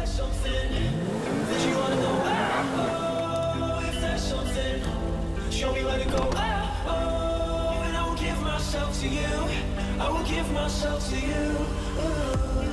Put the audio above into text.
something that you wanna know, oh, if there's something, show me where to go, oh, and I will give myself to you, I will give myself to you, oh.